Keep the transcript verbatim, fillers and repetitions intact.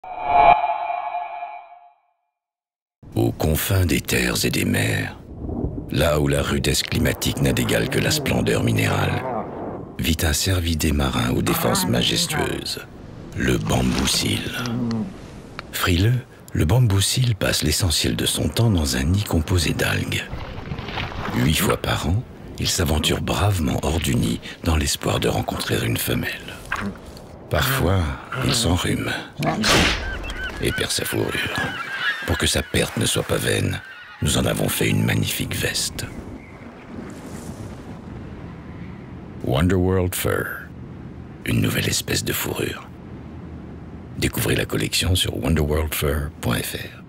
Aux confins des terres et des mers, là où la rudesse climatique n'a d'égal que la splendeur minérale, vit un cervidé marin aux défenses majestueuses, le bamboucile. Frileux, le bamboucile passe l'essentiel de son temps dans un nid composé d'algues. Huit fois par an, il s'aventure bravement hors du nid dans l'espoir de rencontrer une femelle. Parfois, il s'enrhume et perd sa fourrure. Pour que sa perte ne soit pas vaine, nous en avons fait une magnifique veste. Wonderworld Fur, une nouvelle espèce de fourrure. Découvrez la collection sur wonderworld fur point f r.